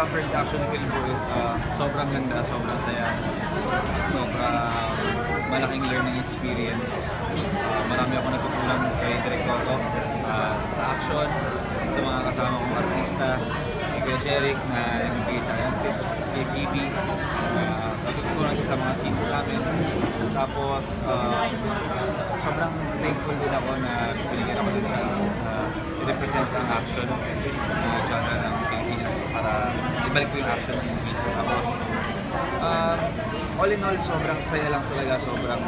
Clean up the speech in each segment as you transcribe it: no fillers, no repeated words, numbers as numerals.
first action film ko is sobrang ganda, sobrang saya, sobrang malaking learning experience. Marami ako natutunan kay Direk Toto sa action, sa mga kasama kong artista, kay Kuya Jeric na nagbibigay sa akin tips, kay Phoebe, natutunan ko sa mga scenes namin. Tapos, sobrang thankful din ako na binigyan ako ng chance na i-represent ang action na genre ng Pilipinas para ibalik ko yung action ng movies. Tapos, all in all, sobrang saya lang talaga, sobrang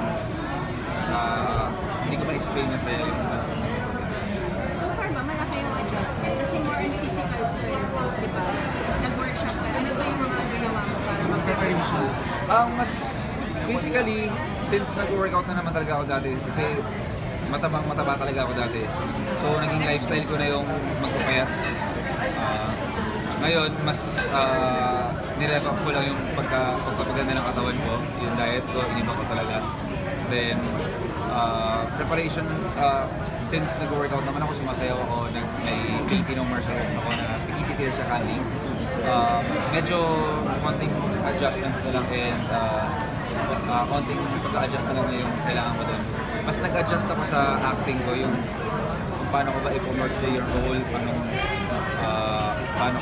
hindi ko ma-explain na saya yung So far, malaki yung adjustment kasi more on physical to di ba? Nag-workshop ka. Ano ba yung mga ginawa mo para mag-preparation? Mas physically, since nag-workout na naman talaga ako dati, kasi mataba talaga ako dati. So, naging lifestyle ko na yung magpapayat. Ngayon, mas nirep up ko lang yung pagpapaganda ng katawan ko, yung diet ko, iniba ko talaga. Then, preparation, since nag-workout naman ako, sumasayaw ako, may Filipino martial arts ako na PTT sa Cali. Medyo konting adjustments na lang and konting pag-adjust na lang na yung kailangan ko doon. Mas nag-adjust ako sa acting ko, yung kung paano ko ba i-portray your role, paano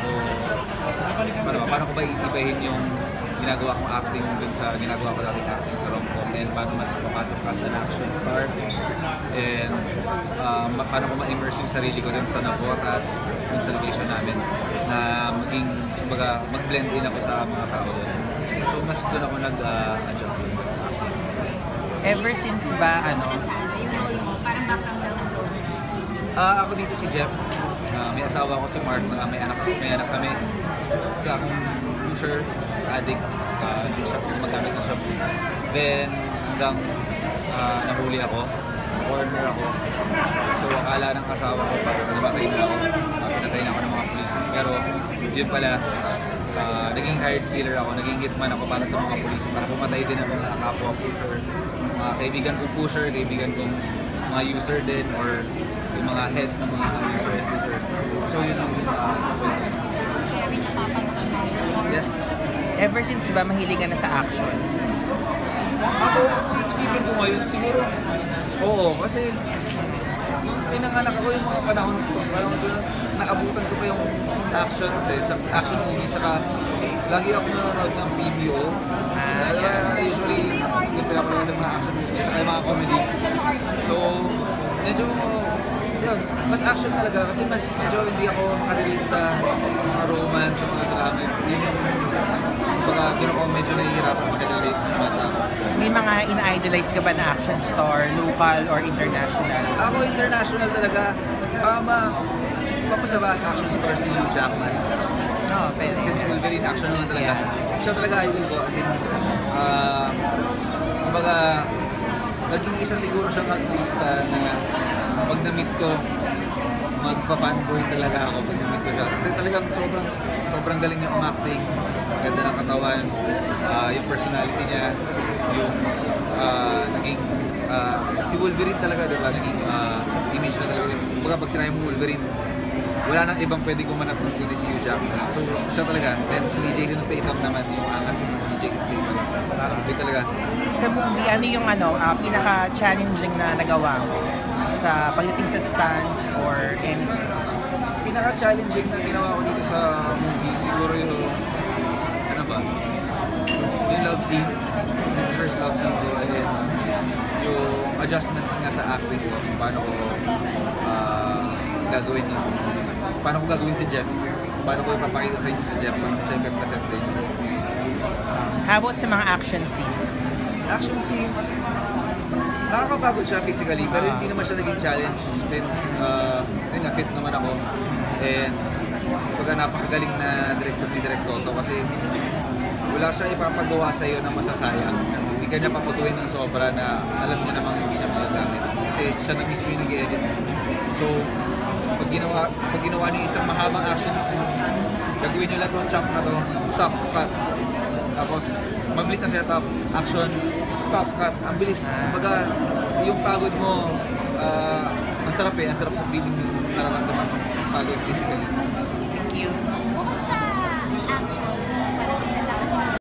ko ba iibahin yung ginagawa kong acting dun sa ginagawa ko dating acting sa rom-com, and paano mas papasok ka sa action star, and paano ko ma-immerse yung sarili ko dun sa Nabotas, dun sa location namin, na maging, kumbaga, mag-blend in ako sa mga tao dun. So mas dun ako nag-adjust. Ever since ba, Yung role mo, parang background lang ng role. Ako dito si Jeff. May asawa ko si Mark, may anak kami. Isa akong pusher, addict, magamit ng shabu. Then, hanggang nahuli ako, corner ako. So, akala ng asawa ko parang namatay na ako. Pinatay na ako ng mga police. Pero, yun pala, naging hired killer ako, naging hitman ako para sa mga police, para pumatay din ang mga kapwa pusher, mga kaibigan kong pusher, kaibigan kong mga user din, or yung mga head ng mga user and users. So yun ang Kaya rin napapagod. yes. ever since ba mahilig ka na sa action? Ako, isipin ko ngayon, siguro, oo, kasi pinanganak ako yung mga panahon doon, naabutan ko pa yung action, sa action movies, saka lagi ako nanonood ng PBO. Alam mo, usually, gusto ako lang sa mga action movies, saka yung mga comedy. So, medyo, yun, mas action talaga kasi mas medyo hindi ako makarelate sa mga romance, mga drama. Yun yung, baka doon ako medyo nahihirapan makarelate ng bata. May mga in-idolize ka ba na action star, local or international? Ako international talaga. Papasaba sa action star si Hugh Jackman. No, pwede. Since Wolverine action naman talaga. Siya talaga idol ko. As in, kumbaga, naging isa siguro siyang artista na pag na-meet ko, magpa-fanboy talaga ako pag na-meet ko siya. Kasi talagang sobrang galing niya umacting. Ganda ng katawan, yung personality niya, yung naging si Wolverine talaga, diba? Naging image na talaga. Kumbaga pag sinabi mo Wolverine, wala nang ibang pwede gumanap ng kundi si Hugh Jackman. So siya talaga. Then si Jason Statham naman, yung angas ng Jason Statham. Hindi talaga. Sa movie, ano yung pinaka-challenging na nagawa mo? Sa pagdating sa stunts or anything? Pinaka-challenging na ginawa ko dito sa movie, siguro yung, yung love scene. Since first love scene ko, and yung adjustments nga sa acting ko, kung paano ko gagawin si Jeff, paano ko ipapakita sa inyo si Jeff, paano ko siya i-present sa inyo sa screen. How about sa mga action scenes? Action scenes, nakakapagod siya physically, pero hindi naman siya naging challenge since fit naman ako. And pagka napakagaling na director ni Direk Toto kasi wala siya ipapagawa sa iyo na masasayang. Hindi ka niya paputuin ng sobra na alam niya namang hindi niya magagamit. Kasi siya na mismo yung nag-edit. So, pag ginawa niya isang mahabang action scene, gagawin niyo lang itong chunk na to, stop, cut. Tapos, mabilis na setup, action, stop, cut, ang bilis. Kumbaga, yung pagod mo, ang sarap sa feeling nararamdaman ng pagod physically. Thank you.